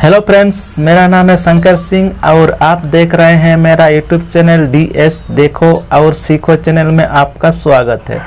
Hello friends, मेरा नाम है शंकर सिंह और आप देख रहे हैं मेरा यूट्यूब चैनल DS देखो और सीखो चैनल में आपका स्वागत है।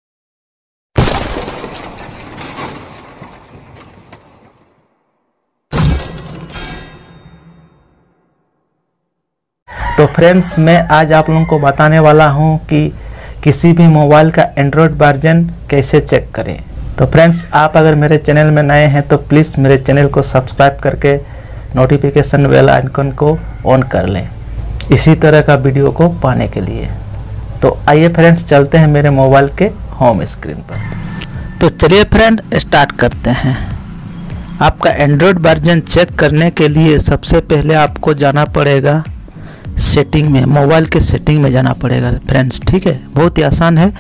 तो फ्रेंड्स, मैं आज आप लोगों को बताने वाला हूं कि किसी भी मोबाइल का एंड्रॉयड वर्जन कैसे चेक करें। तो फ्रेंड्स, आप अगर मेरे चैनल में नए हैं तो प्लीज़ मेरे चैनल को सब्सक्राइब करके नोटिफिकेशन बेल आइकन को ऑन कर लें इसी तरह का वीडियो को पाने के लिए। तो आइए फ्रेंड्स, चलते हैं मेरे मोबाइल के होम स्क्रीन पर। तो चलिए फ्रेंड, स्टार्ट करते हैं। आपका एंड्रॉयड वर्जन चेक करने के लिए सबसे पहले आपको जाना पड़ेगा सेटिंग में, मोबाइल के सेटिंग में जाना पड़ेगा फ्रेंड्स। ठीक है, बहुत ही आसान है।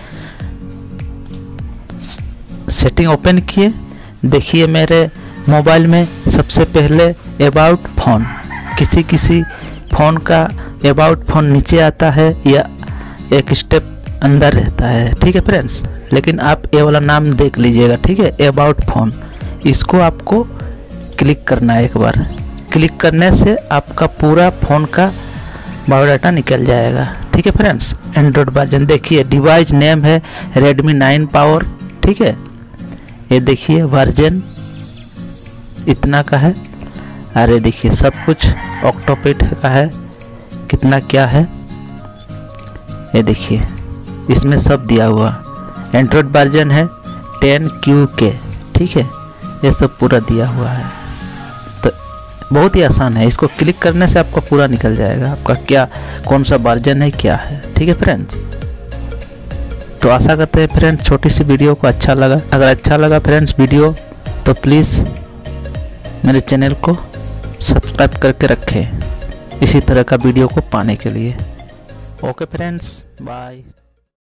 सेटिंग ओपन किए, देखिए मेरे मोबाइल में सबसे पहले अबाउट फ़ोन, किसी फ़ोन का अबाउट फ़ोन नीचे आता है या एक स्टेप अंदर रहता है। ठीक है फ्रेंड्स, लेकिन आप ये वाला नाम देख लीजिएगा। ठीक है, अबाउट फ़ोन, इसको आपको क्लिक करना है। एक बार क्लिक करने से आपका पूरा फ़ोन का बायोडाटा निकल जाएगा। ठीक है फ्रेंड्स, एंड्रॉयड वर्जन देखिए, डिवाइस नेम है Redmi 9 पावर। ठीक है, ये देखिए वर्जन इतना का है। अरे देखिए सब कुछ ऑक्टोपेट का है, कितना क्या है ये देखिए, इसमें सब दिया हुआ। एंड्रॉयड वर्जन है 10QK। ठीक है, ये सब पूरा दिया हुआ है। तो बहुत ही आसान है, इसको क्लिक करने से आपका पूरा निकल जाएगा, आपका क्या कौन सा वर्जन है क्या है। ठीक है फ्रेंड्स, तो आशा करते हैं फ्रेंड्स छोटी सी वीडियो को अच्छा लगा। अगर अच्छा लगा फ्रेंड्स वीडियो तो प्लीज़ मेरे चैनल को सब्सक्राइब करके रखें इसी तरह का वीडियो को पाने के लिए। Okay friends, bye.